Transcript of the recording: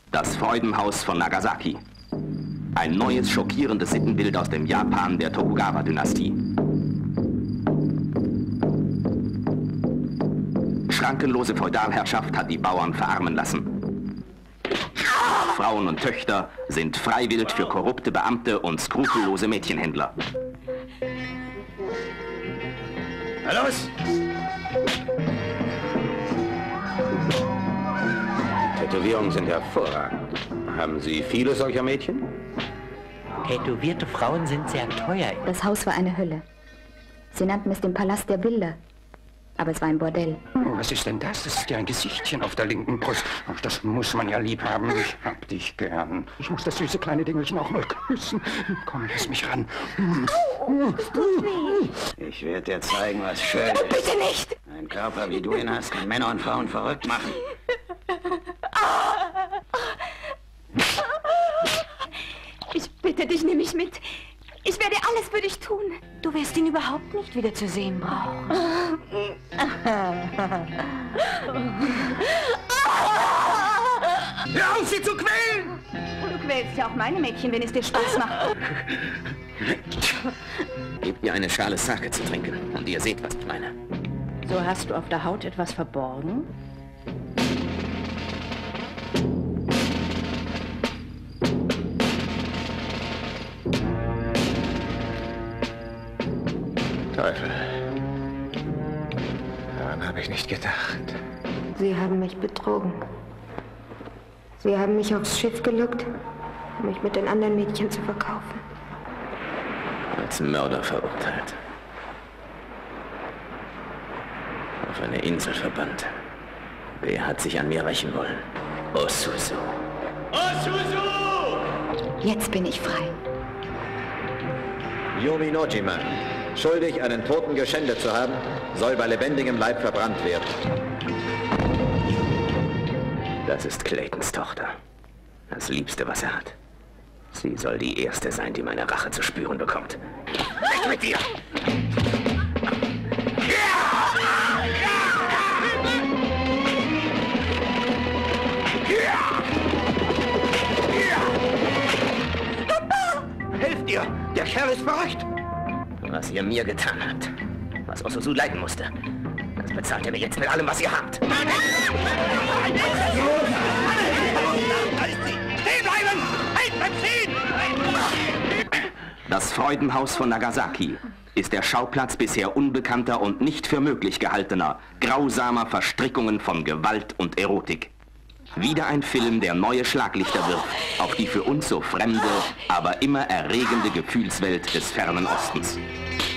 Das Freudenhaus von Nagasaki. Ein neues, schockierendes Sittenbild aus dem Japan der Tokugawa-Dynastie. Schrankenlose Feudalherrschaft hat die Bauern verarmen lassen. Frauen und Töchter sind freiwillig für korrupte Beamte und skrupellose Mädchenhändler. Na los! Die Tätowierungen sind hervorragend. Haben Sie viele solcher Mädchen? Tätowierte Frauen sind sehr teuer. Das Haus war eine Hölle. Sie nannten es den Palast der Bilder. Aber es war ein Bordell. Oh, was ist denn das? Das ist ja ein Gesichtchen auf der linken Brust. Ach, das muss man ja lieb haben. Ich hab dich gern. Ich muss das süße kleine Dingelchen auch mal küssen. Komm, lass mich ran. Es tut weh. Ich werde dir zeigen, was schön ist. Bitte nicht! Ein Körper, wie du ihn hast, kann Männer und Frauen verrückt machen. Ich bitte dich, nimm mich mit. Ich werde alles für dich tun. Du wirst ihn überhaupt nicht wieder zu sehen brauchen. Hör auf, sie zu quälen! Du quälst ja auch meine Mädchen, wenn es dir Spaß macht. Gebt ihr eine Schale Sake zu trinken und ihr seht, was ich meine. So hast du auf der Haut etwas verborgen? Teufel. Daran habe ich nicht gedacht. Sie haben mich betrogen. Sie haben mich aufs Schiff gelockt, um mich mit den anderen Mädchen zu verkaufen. Als Mörder verurteilt. Auf eine Insel verbannt. Wer hat sich an mir rächen wollen? Osuzu. Osuzu! Jetzt bin ich frei. Yumi Nojima, schuldig, einen Toten geschändet zu haben, soll bei lebendigem Leib verbrannt werden. Das ist Claytons Tochter. Das Liebste, was er hat. Sie soll die Erste sein, die meine Rache zu spüren bekommt. Weg mit dir! Helft ihr! Der Kerl ist verrückt! Was ihr mir getan habt, was Osuzu leiden musste, das bezahlt ihr mir jetzt mit allem, was ihr habt. Stehen bleiben! Halt, beim Stehen! Das Freudenhaus von Nagasaki ist der Schauplatz bisher unbekannter und nicht für möglich gehaltener, grausamer Verstrickungen von Gewalt und Erotik. Wieder ein Film, der neue Schlaglichter wirft auf die für uns so fremde, aber immer erregende Gefühlswelt des fernen Ostens.